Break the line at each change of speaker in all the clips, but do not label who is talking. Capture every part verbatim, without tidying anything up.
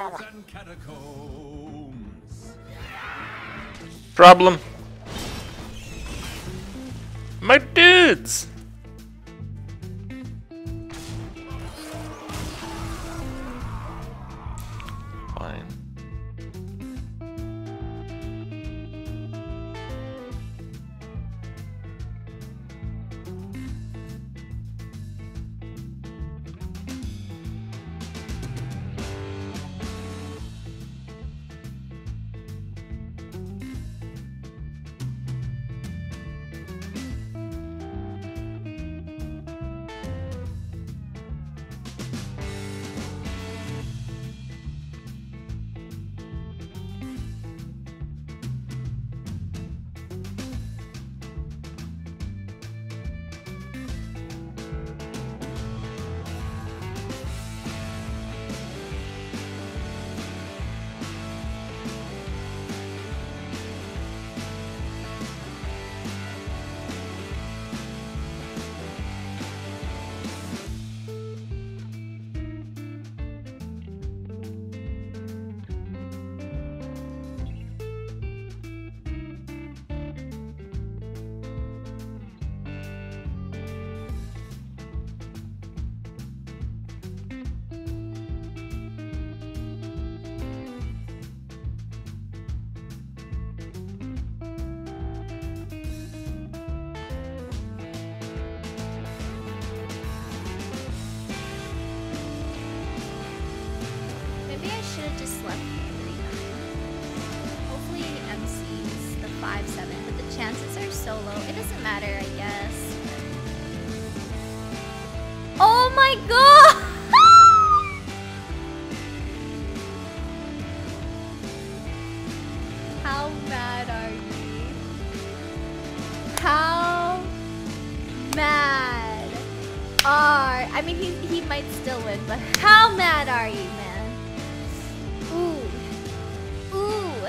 and catacombs.
Problem. My dudes! Fine.
Maybe I should have just left three nine. Hopefully he M Cs the five seven, but the chances are so low. It doesn't matter, I guess. Oh my god! How mad are you? How mad are... I mean, he, he might still win, but how mad are you, man? Ooh.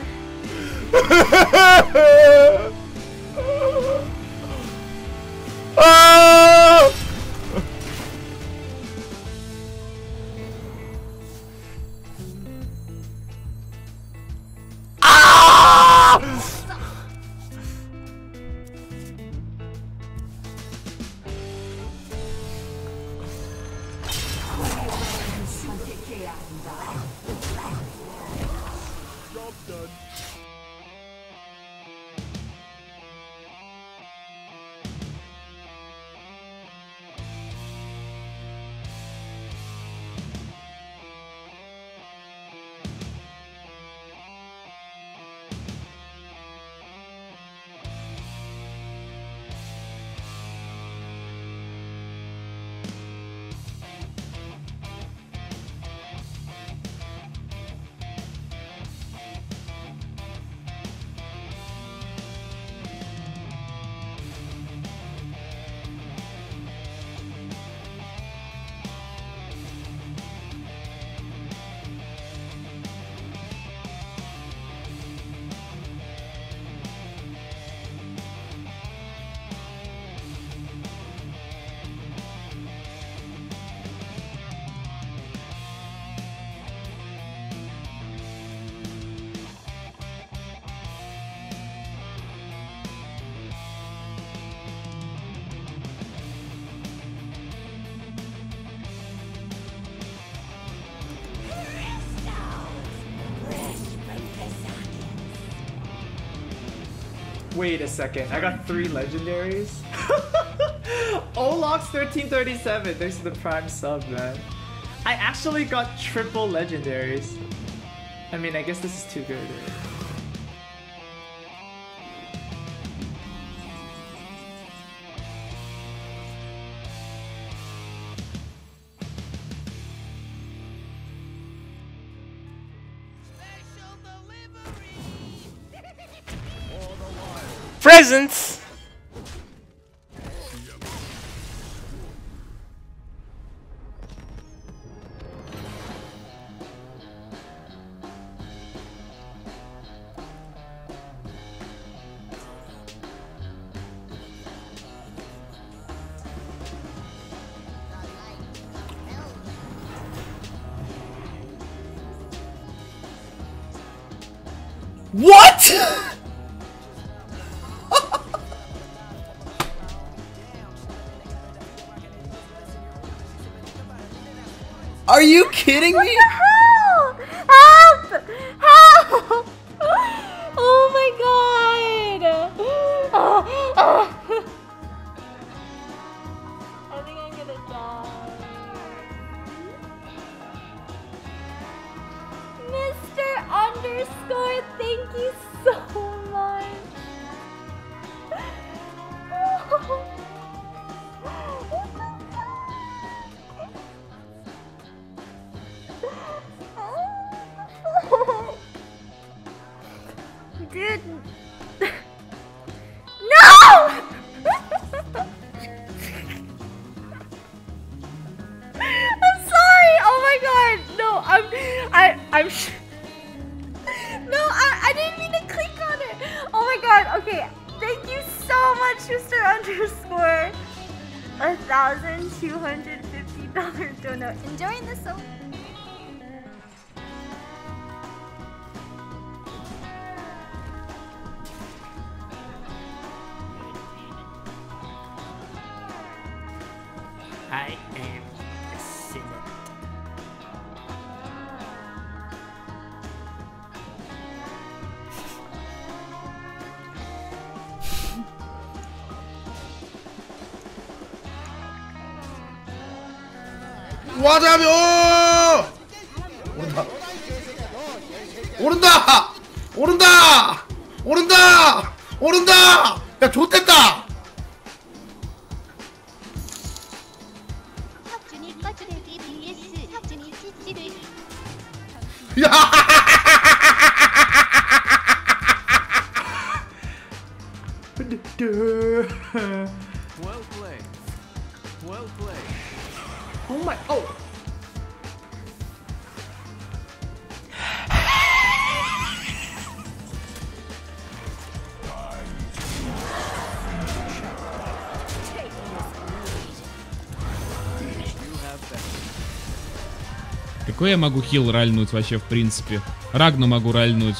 Ooh.
Oh!
Job done.
Wait a second, I got three legendaries? Olox thirteen thirty-seven, thanks to the prime sub, man. I actually got triple legendaries. I mean, I guess this is too good.
Presents!
What? Are you kidding me?
Help! Help! Help! Oh my god! I think I'm gonna die. Mister Underscore, thank you so much. Dude. No! I'm sorry. Oh my god. No, I'm I I'm sh No, I I didn't mean to click on it. Oh my god. Okay. Thank you so much, Mister Underscore. A thousand two hundred fifty dollar donut. Enjoying this so
I am a sinner.
와자묘! 오른다. 오른다! 오른다! 오른다! 오른다! 야, 좋댔다!
혁준이 꺼주레기 vs 혁준이 찌찌를
야!
Well played. Well played.
Oh my oh
Какой я могу хил ральнуть вообще в принципе? Рагну могу ральнуть.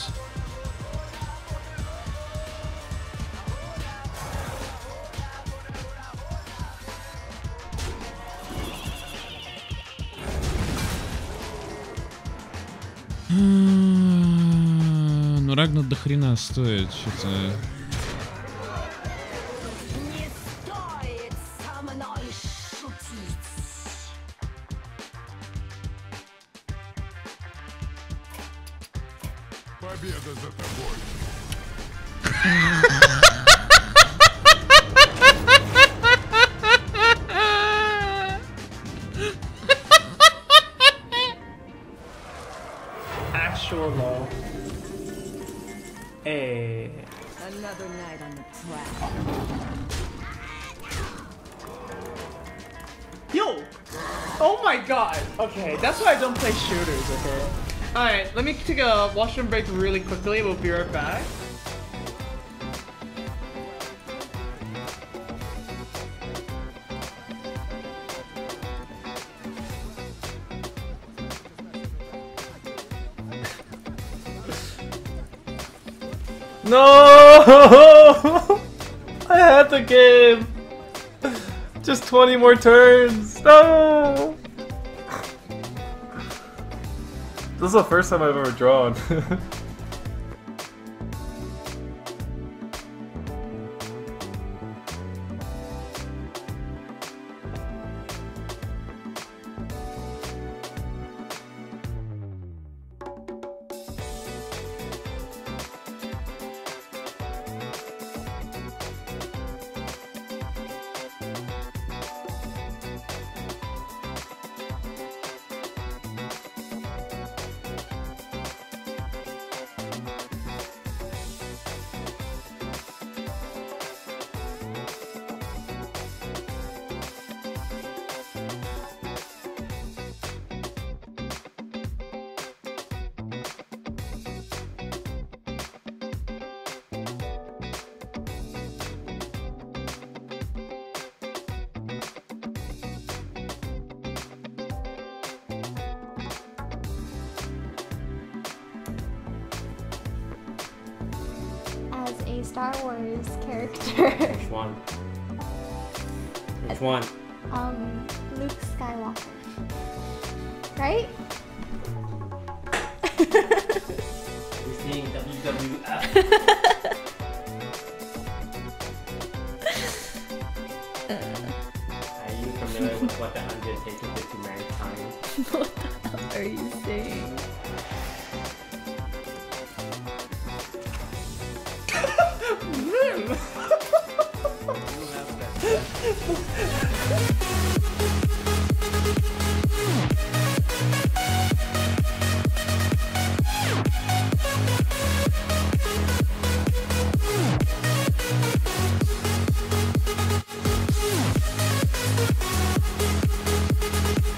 Ну Рагнут до хрена стоит, что-то.
Победа за тобой.
actual law. Hey.
Another night on the track.
Yo! Oh my god! Okay, that's why I don't play shooters, okay? Alright, let me take a washroom break really quickly, we'll be right back.
No! I had the game! Just twenty more turns! No! This is the first time I've ever drawn.
a Star Wars character.
Which one? Which one?
um, Luke Skywalker. Right?
We're seeing W W F. Are you familiar with what the Undertaker did to mankind?
What the hell are you saying?
You have that.